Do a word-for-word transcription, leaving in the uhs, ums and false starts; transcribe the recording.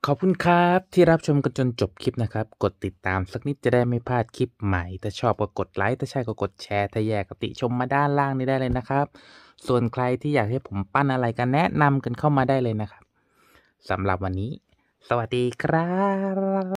ขอบคุณครับที่รับชมกันจนจบคลิปนะครับกดติดตามสักนิดจะได้ไม่พลาดคลิปใหม่ถ้าชอบก็กดไลค์ถ้าใช่ก็กดแชร์ถ้าแย่ก็ติชมมาด้านล่างนี้ได้เลยนะครับส่วนใครที่อยากให้ผมปั้นอะไรกันแนะนำกันเข้ามาได้เลยนะครับสำหรับวันนี้สวัสดีครับ